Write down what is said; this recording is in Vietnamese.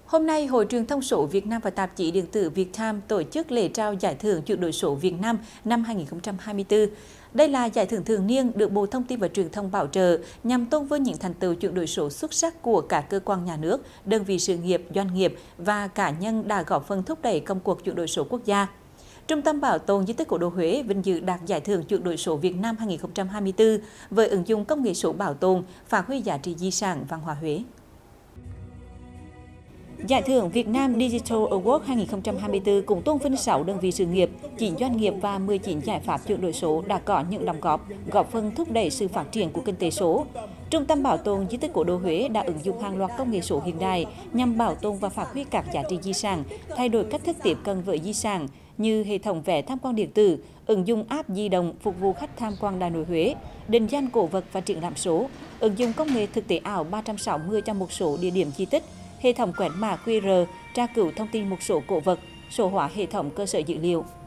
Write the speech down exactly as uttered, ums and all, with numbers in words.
Hôm nay, Hội Truyền thông số Việt Nam và tạp chí điện tử Viettime tổ chức lễ trao giải thưởng chuyển đổi số Việt Nam năm hai nghìn không trăm hai mươi tư. Đây là giải thưởng thường niên được Bộ Thông tin và Truyền thông bảo trợ nhằm tôn vinh những thành tựu chuyển đổi số xuất sắc của các cơ quan nhà nước, đơn vị sự nghiệp, doanh nghiệp và cá nhân đã góp phần thúc đẩy công cuộc chuyển đổi số quốc gia. Trung tâm Bảo tồn Di tích Cố đô Huế vinh dự đạt giải thưởng chuyển đổi số Việt Nam hai nghìn không trăm hai mươi tư với ứng dụng công nghệ số bảo tồn, phát huy giá trị di sản văn hóa Huế. Giải thưởng Việt Nam Digital Award hai nghìn không trăm hai mươi tư cũng tôn vinh sáu đơn vị sự nghiệp, chín doanh nghiệp và mười chín giải pháp chuyển đổi số đã có những đóng góp, góp phần thúc đẩy sự phát triển của kinh tế số. Trung tâm Bảo tồn Di tích Cố đô Huế đã ứng dụng hàng loạt công nghệ số hiện đại nhằm bảo tồn và phát huy các giá trị di sản, thay đổi cách thức tiếp cận với di sản như hệ thống vé tham quan điện tử, ứng dụng app di động phục vụ khách tham quan Đại Nội Huế, định danh cổ vật và triển lãm số, ứng dụng công nghệ thực tế ảo ba trăm sáu mươi cho một số địa điểm di tích, hệ thống quét mã quy rờ tra cứu thông tin một số cổ vật, số hóa hệ thống cơ sở dữ liệu.